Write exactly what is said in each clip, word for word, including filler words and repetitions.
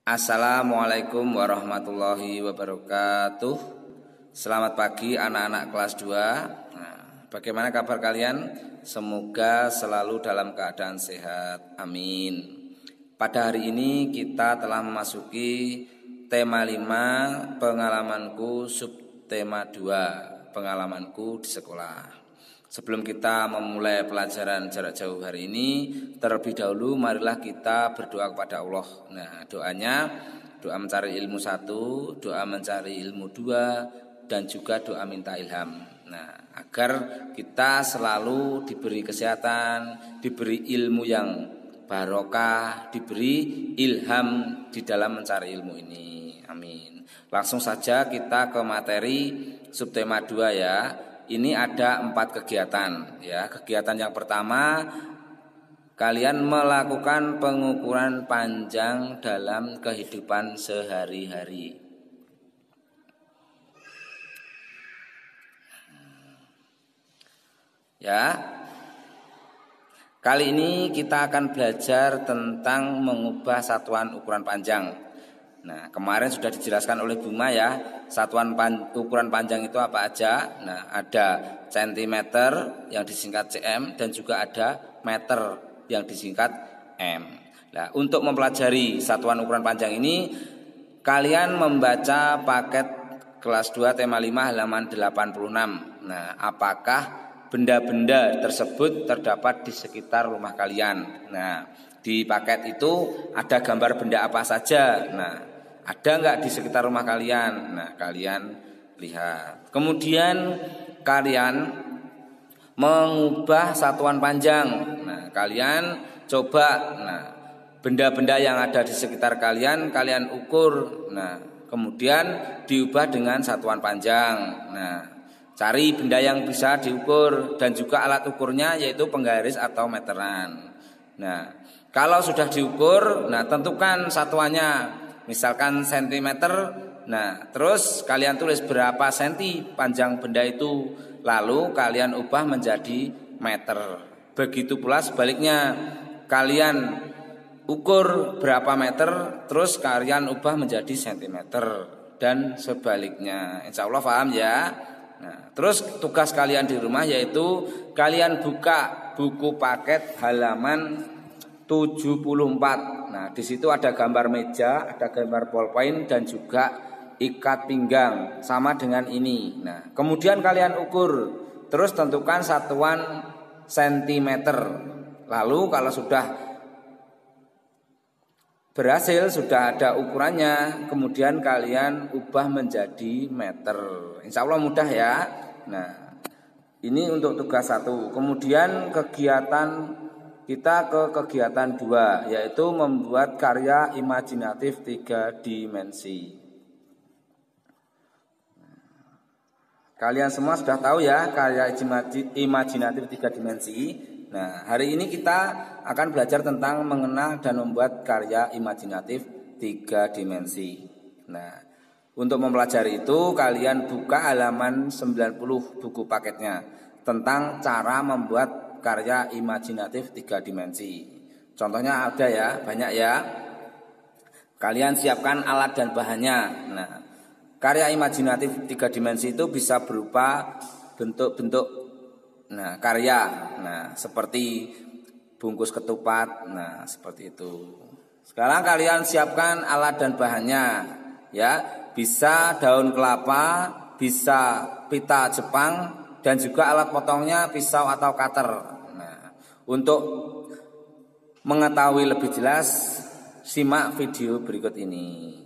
Assalamualaikum warahmatullahi wabarakatuh. Selamat pagi anak-anak kelas dua. Nah, bagaimana kabar kalian? Semoga selalu dalam keadaan sehat. Amin. Pada hari ini kita telah memasuki tema lima, pengalamanku, subtema dua, pengalamanku di sekolah. Sebelum kita memulai pelajaran jarak jauh hari ini, terlebih dahulu marilah kita berdoa kepada Allah. Nah, doanya doa mencari ilmu satu, doa mencari ilmu dua, dan juga doa minta ilham. Nah, agar kita selalu diberi kesehatan, diberi ilmu yang barokah, diberi ilham di dalam mencari ilmu ini. Amin. Langsung saja kita ke materi subtema dua ya. Ini ada empat kegiatan ya. Kegiatan yang pertama, kalian melakukan pengukuran panjang dalam kehidupan sehari-hari. Ya. Kali ini kita akan belajar tentang mengubah satuan ukuran panjang. Nah, kemarin sudah dijelaskan oleh Buma ya, satuan pan, ukuran panjang itu apa aja. Nah, ada centimeter yang disingkat cm dan juga ada meter yang disingkat m. Nah, untuk mempelajari satuan ukuran panjang ini, kalian membaca paket kelas dua tema lima halaman delapan puluh enam. Nah, apakah benda-benda tersebut terdapat di sekitar rumah kalian? Nah, di paket itu ada gambar benda apa saja. Nah, ada nggak di sekitar rumah kalian? Nah, kalian lihat. Kemudian kalian mengubah satuan panjang. Nah, kalian coba, nah, benda-benda yang ada di sekitar kalian, kalian ukur. Nah, kemudian diubah dengan satuan panjang. Nah, cari benda yang bisa diukur dan juga alat ukurnya yaitu penggaris atau meteran. Nah, kalau sudah diukur, nah tentukan satuannya. Misalkan sentimeter, nah terus kalian tulis berapa senti panjang benda itu, lalu kalian ubah menjadi meter. Begitu pula sebaliknya, kalian ukur berapa meter, terus kalian ubah menjadi sentimeter dan sebaliknya. Insya Allah paham ya. Nah, terus tugas kalian di rumah yaitu kalian buka buku paket halaman tujuh puluh empat. Nah, di situ ada gambar meja, ada gambar ballpoint dan juga ikat pinggang sama dengan ini. Nah, kemudian kalian ukur, terus tentukan satuan sentimeter. Lalu kalau sudah berhasil, sudah ada ukurannya, kemudian kalian ubah menjadi meter. Insya Allah mudah ya. Nah, ini untuk tugas satu. Kemudian kegiatan kita ke kegiatan dua, yaitu membuat karya imajinatif tiga dimensi. Kalian semua sudah tahu ya karya imajinatif tiga dimensi. Nah, hari ini kita akan belajar tentang mengenal dan membuat karya imajinatif tiga dimensi. Nah, untuk mempelajari itu kalian buka halaman sembilan puluh buku paketnya tentang cara membuat karya imajinatif tiga dimensi. Contohnya ada ya, banyak ya. Kalian siapkan alat dan bahannya. Nah, karya imajinatif tiga dimensi itu bisa berupa bentuk-bentuk nah, karya. Nah, seperti bungkus ketupat. Nah, seperti itu. Sekarang kalian siapkan alat dan bahannya. Ya, bisa daun kelapa, bisa pita Jepang, dan juga alat potongnya pisau atau cutter. Nah, untuk mengetahui lebih jelas, simak video berikut ini.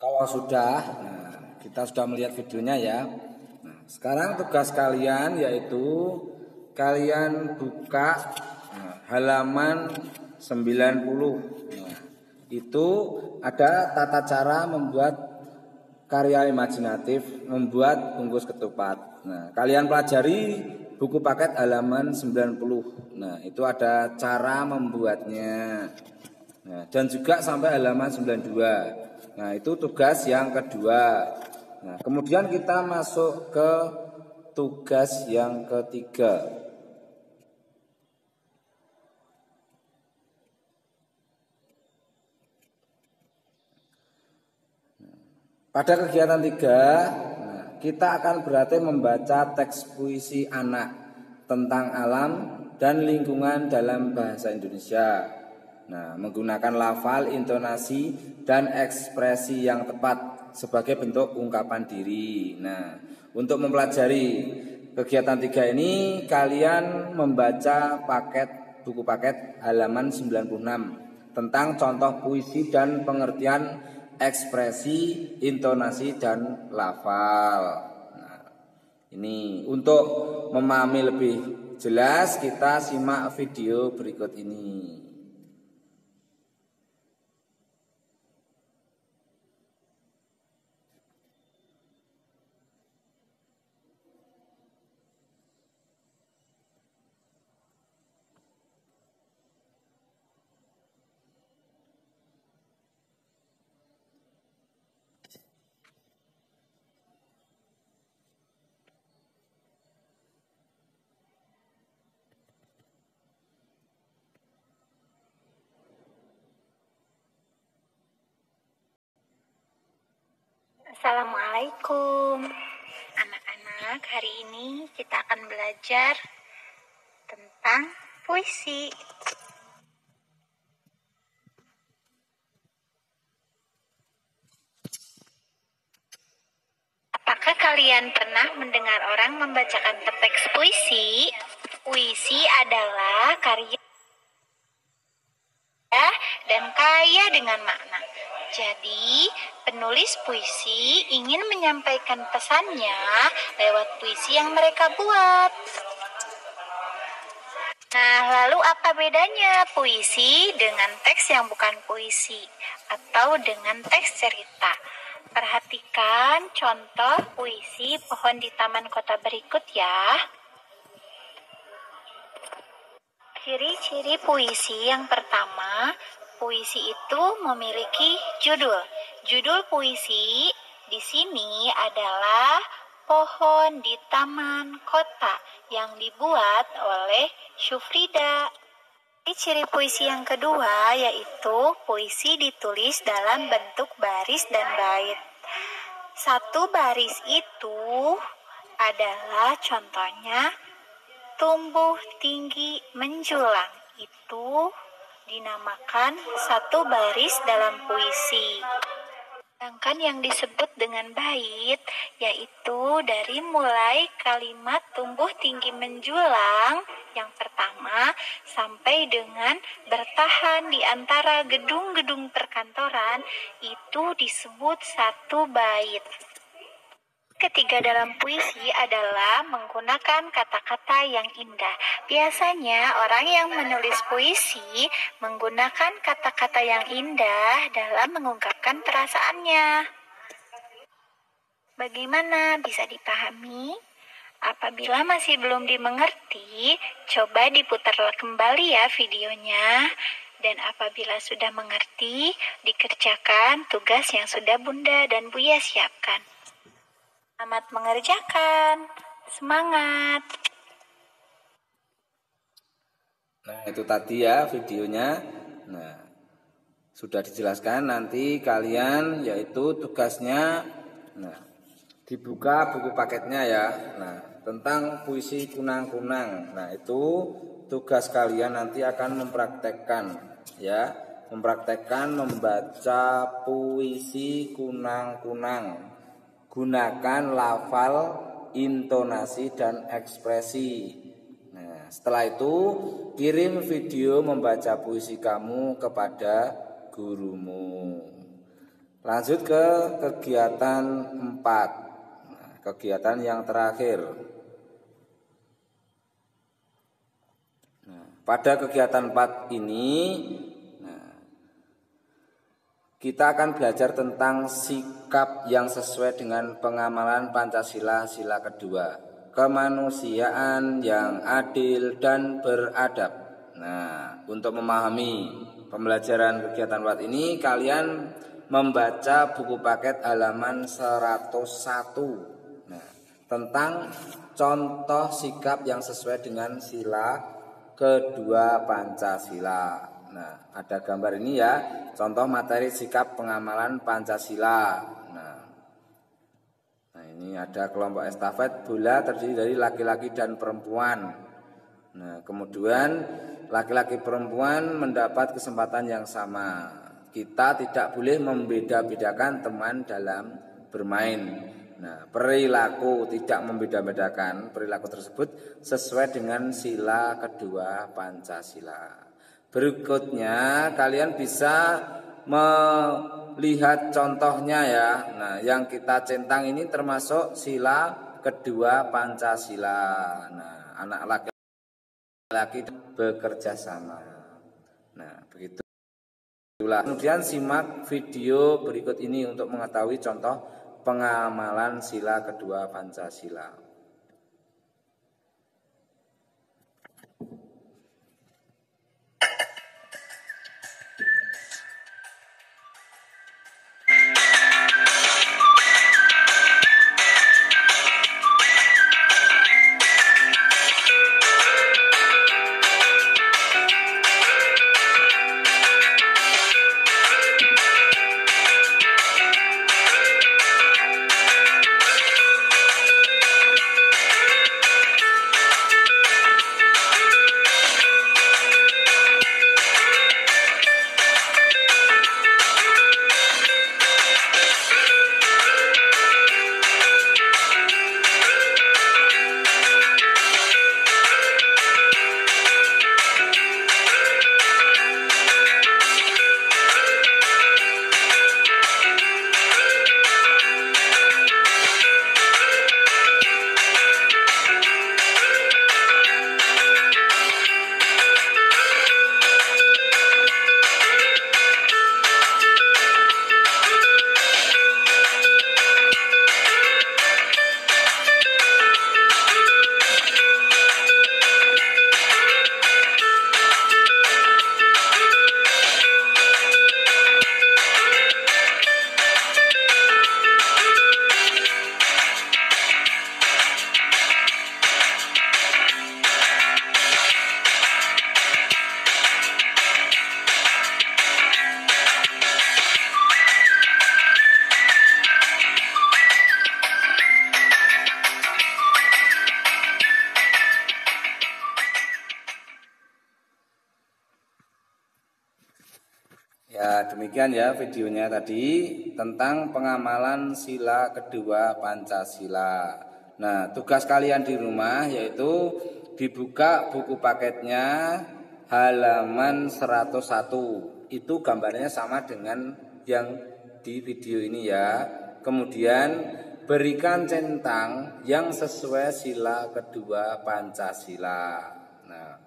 Kalau sudah, nah, kita sudah melihat videonya ya. Nah, sekarang tugas kalian yaitu kalian buka nah, halaman sembilan puluh. Nah, itu ada tata cara membuat karya imajinatif, membuat bungkus ketupat. Nah, kalian pelajari buku paket halaman sembilan puluh. Nah, itu ada cara membuatnya. Nah, dan juga sampai halaman sembilan puluh dua. Nah, itu tugas yang kedua. Nah, kemudian kita masuk ke tugas yang ketiga. Pada kegiatan tiga, nah, kita akan berarti membaca teks puisi anak tentang alam dan lingkungan dalam bahasa Indonesia. Nah, menggunakan lafal, intonasi, dan ekspresi yang tepat sebagai bentuk ungkapan diri. Nah, untuk mempelajari kegiatan tiga ini, kalian membaca paket buku paket halaman sembilan puluh enam tentang contoh puisi dan pengertian ekspresi, intonasi, dan lafal. Nah, ini untuk memahami lebih jelas kita simak video berikut ini. Assalamualaikum anak-anak, hari ini kita akan belajar tentang puisi. Apakah kalian pernah mendengar orang membacakan teks puisi? Puisi adalah karya dan kaya dengan makna. Jadi, penulis puisi ingin menyampaikan pesannya lewat puisi yang mereka buat. Nah, lalu apa bedanya puisi dengan teks yang bukan puisi atau dengan teks cerita? Perhatikan contoh puisi Pohon di Taman Kota berikut ya. Ciri-ciri puisi yang pertama, puisi itu memiliki judul. Judul puisi di sini adalah Pohon di Taman Kota yang dibuat oleh Syufrida. Ciri puisi yang kedua yaitu puisi ditulis dalam bentuk baris dan bait. Satu baris itu adalah contohnya tumbuh tinggi menjulang, itu dinamakan satu baris dalam puisi. Sedangkan yang disebut dengan bait yaitu dari mulai kalimat tumbuh tinggi menjulang yang pertama sampai dengan bertahan di antara gedung-gedung perkantoran, itu disebut satu bait. Ketiga dalam puisi adalah menggunakan kata-kata yang indah. Biasanya orang yang menulis puisi menggunakan kata-kata yang indah dalam mengungkapkan perasaannya. Bagaimana bisa dipahami? Apabila masih belum dimengerti, coba diputar kembali ya videonya. Dan apabila sudah mengerti, dikerjakan tugas yang sudah Bunda dan Buya siapkan. Selamat mengerjakan. Semangat. Nah, itu tadi ya videonya. Nah, sudah dijelaskan, nanti kalian yaitu tugasnya nah, dibuka buku paketnya ya. Nah, tentang puisi kunang-kunang. Nah, itu tugas kalian nanti akan mempraktekkan ya, mempraktekkan membaca puisi kunang-kunang. Gunakan lafal, intonasi, dan ekspresi. Nah, setelah itu kirim video membaca puisi kamu kepada gurumu. Lanjut ke kegiatan empat. Nah, kegiatan yang terakhir. Nah, pada kegiatan empat ini nah, kita akan belajar tentang sikap yang sesuai dengan pengamalan Pancasila sila kedua, kemanusiaan yang adil dan beradab. Nah, untuk memahami pembelajaran kegiatan empat ini, kalian membaca buku paket halaman seratus satu. Nah, tentang contoh sikap yang sesuai dengan sila kedua Pancasila. Nah, ada gambar ini ya, contoh materi sikap pengamalan Pancasila. Nah, nah ini ada kelompok estafet bola terdiri dari laki-laki dan perempuan. Nah, kemudian laki-laki perempuan mendapat kesempatan yang sama. Kita tidak boleh membeda-bedakan teman dalam bermain. Nah, perilaku tidak membeda-bedakan, perilaku tersebut sesuai dengan sila kedua Pancasila. Berikutnya kalian bisa melihat contohnya ya. Nah, yang kita centang ini termasuk sila kedua Pancasila. Nah, anak laki-laki bekerja sama. Nah, begitu. Kemudian simak video berikut ini untuk mengetahui contoh pengamalan sila kedua Pancasila. Ya, demikian ya videonya tadi tentang pengamalan sila kedua Pancasila. Nah, tugas kalian di rumah yaitu dibuka buku paketnya halaman seratus satu. Itu gambarnya sama dengan yang di video ini ya. Kemudian berikan centang yang sesuai sila kedua Pancasila. Nah,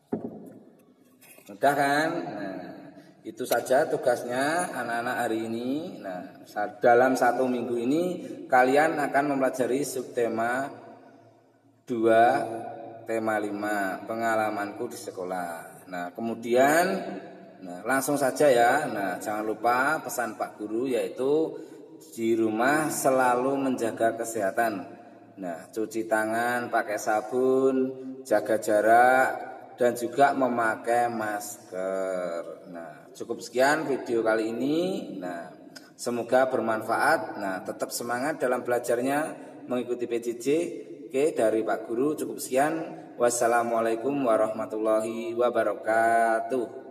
mudah kan? Nah, itu saja tugasnya anak-anak hari ini. Nah, dalam satu minggu ini kalian akan mempelajari subtema dua, tema lima, pengalamanku di sekolah. Nah, kemudian nah, langsung saja ya. Nah, jangan lupa pesan Pak Guru yaitu di rumah selalu menjaga kesehatan. Nah, cuci tangan pakai sabun, jaga jarak, dan juga memakai masker. Nah, cukup sekian video kali ini. Nah, semoga bermanfaat. Nah, tetap semangat dalam belajarnya mengikuti P J J. Oke, dari Pak Guru cukup sekian. Wassalamualaikum warahmatullahi wabarakatuh.